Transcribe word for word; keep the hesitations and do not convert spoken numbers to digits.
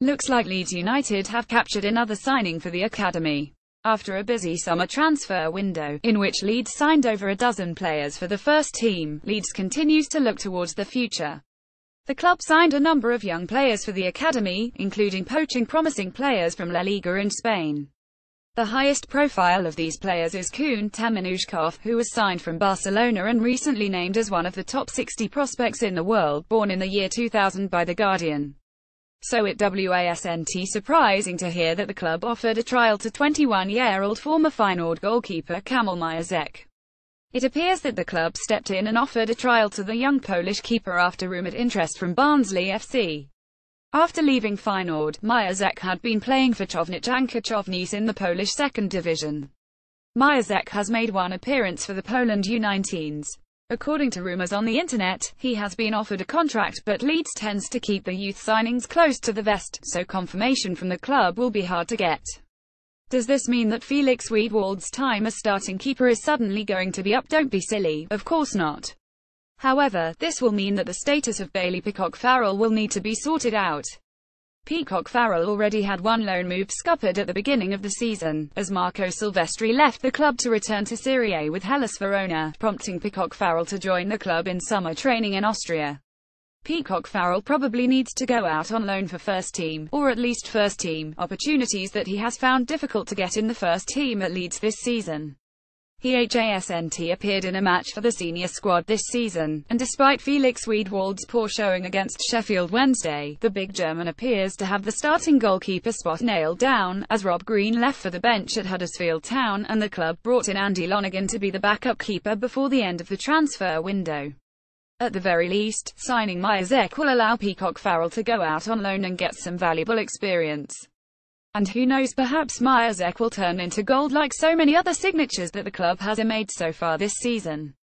Looks like Leeds United have captured another signing for the academy. After a busy summer transfer window, in which Leeds signed over a dozen players for the first team, Leeds continues to look towards the future. The club signed a number of young players for the academy, including poaching promising players from La Liga in Spain. The highest profile of these players is Kun Temenuzhkov, who was signed from Barcelona and recently named as one of the top sixty prospects in the world, born in the year two thousand by The Guardian. So it wasn't surprising to hear that the club offered a trial to twenty-one-year-old former Feyenoord goalkeeper Kamil Miazek. It appears that the club stepped in and offered a trial to the young Polish keeper after rumoured interest from Barnsley F C. After leaving Feyenoord, Miazek had been playing for Chojniczanka Chojnice in the Polish second division. Miazek has made one appearance for the Poland U nineteens. According to rumours on the internet, he has been offered a contract, but Leeds tends to keep the youth signings close to the vest, so confirmation from the club will be hard to get. Does this mean that Felix Wiedwald's time as starting keeper is suddenly going to be up? Don't be silly, of course not. However, this will mean that the status of Bailey Peacock Farrell will need to be sorted out. Peacock Farrell already had one loan move scuppered at the beginning of the season, as Marco Silvestri left the club to return to Serie A with Hellas Verona, prompting Peacock Farrell to join the club in summer training in Austria. Peacock Farrell probably needs to go out on loan for first team, or at least first team, opportunities that he has found difficult to get in the first team at Leeds this season. He hasn't appeared in a match for the senior squad this season, and despite Felix Wiedwald's poor showing against Sheffield Wednesday, the big German appears to have the starting goalkeeper spot nailed down, as Rob Green left for the bench at Huddersfield Town, and the club brought in Andy Lonergan to be the backup keeper before the end of the transfer window. At the very least, signing Miazek will allow Peacock Farrell to go out on loan and get some valuable experience. And who knows, perhaps Miazek will turn into gold like so many other signatures that the club has made so far this season.